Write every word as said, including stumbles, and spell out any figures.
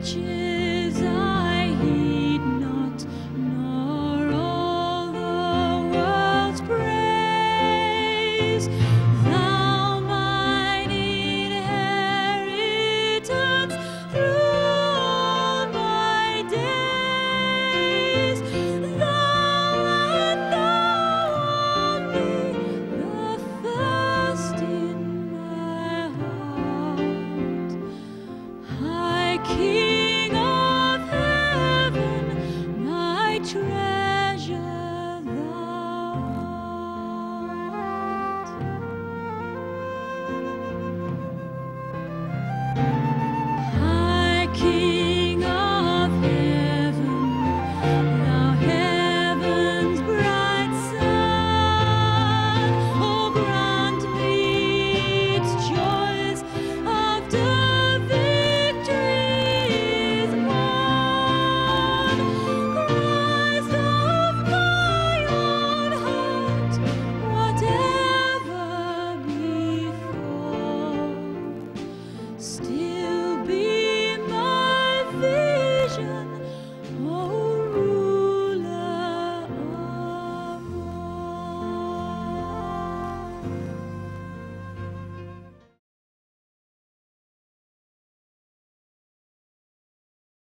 riches I heed not, nor all the world's praise. Thou mine inheritance through all my days. Thou and thou only, the thirst in my heart. I keep